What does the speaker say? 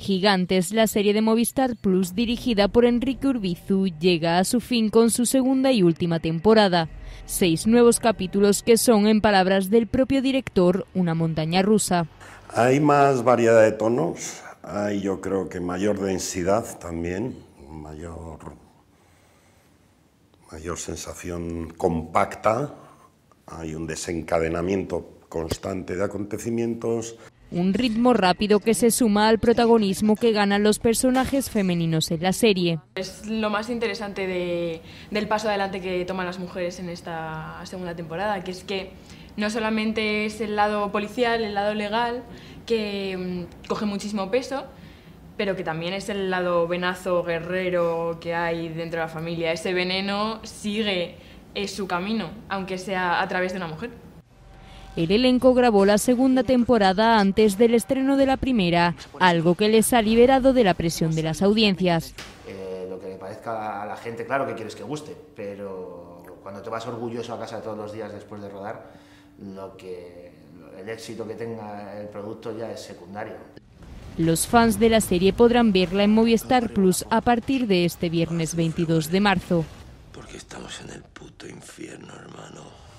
Gigantes, la serie de Movistar Plus dirigida por Enrique Urbizu, llega a su fin con su segunda y última temporada. 6 nuevos capítulos que son, en palabras del propio director, una montaña rusa. Hay más variedad de tonos, hay yo creo que mayor densidad también, mayor sensación compacta, hay un desencadenamiento constante de acontecimientos. Un ritmo rápido que se suma al protagonismo que ganan los personajes femeninos en la serie. Es lo más interesante del paso adelante que toman las mujeres en esta segunda temporada, que es que no solamente es el lado policial, el lado legal, que coge muchísimo peso, pero que también es el lado venazo, guerrero que hay dentro de la familia. Ese veneno sigue su camino, aunque sea a través de una mujer. El elenco grabó la segunda temporada antes del estreno de la primera, algo que les ha liberado de la presión de las audiencias. Lo que le parezca a la gente, claro que quieres que guste, pero cuando te vas orgulloso a casa todos los días después de rodar, el éxito que tenga el producto ya es secundario. Los fans de la serie podrán verla en Movistar Plus a partir de este viernes 22 de marzo. Porque estamos en el puto infierno, hermano.